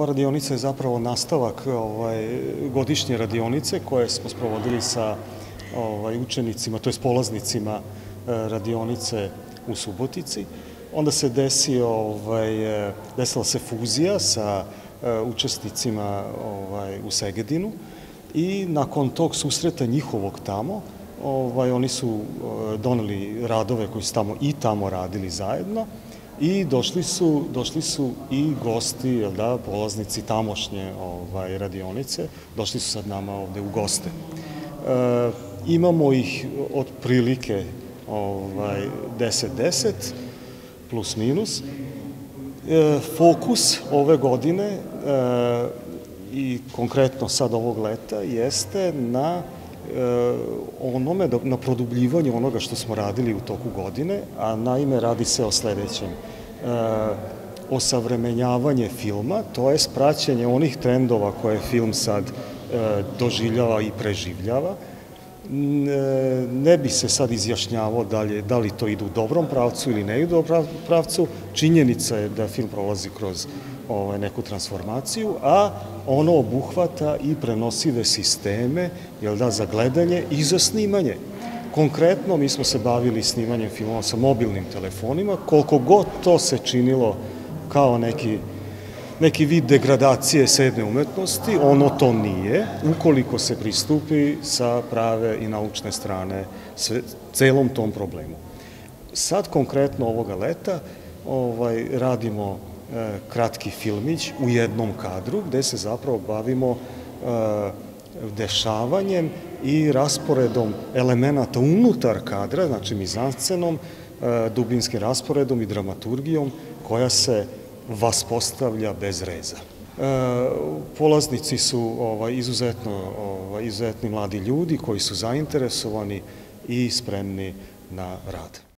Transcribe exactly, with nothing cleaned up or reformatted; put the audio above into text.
ova radionica je zapravo nastavak godišnje radionice koje smo sprovodili sa učenicima, to je polaznicima radionice u Subotici. Onda se desila se fuzija sa učesnicima u Segedinu i nakon tog susreta njihovog tamo, oni su doneli radove koji su tamo i tamo radili zajedno i došli su i gosti, polaznici tamošnje radionice, došli su sad nama ovde u goste. Imamo ih otprilike deset deset, plus minus. Fokus ove godine i konkretno sad ovog leta jeste na onome, na produbljivanju onoga što smo radili u toku godine, a naime radi se o sledećem. Osavremenjavanje filma, to je praćenje onih trendova koje film sad doživljava i preživljava. Ne bi se sad izjašnjavao da li to ide u dobrom pravcu ili ne ide u dobrom pravcu. Činjenica je da film prolazi kroz neku transformaciju, a ono obuhvata i prenosive sisteme za gledanje i za snimanje. Konkretno, mi smo se bavili snimanjem filmova sa mobilnim telefonima, koliko god to se činilo kao neki vid degradacije sedme umetnosti, ono to nije, ukoliko se pristupi sa prave i naučne strane celom tom problemu. Sad, konkretno ovoga leta, radimo kratki filmić u jednom kadru, gde se zapravo bavimo dešavanjem i rasporedom elemenata unutar kadra, znači mizanscenom, dubinskim rasporedom i dramaturgijom koja se vaspostavlja bez reza. Polaznici su izuzetni mladi ljudi koji su zainteresovani i spremni na rad.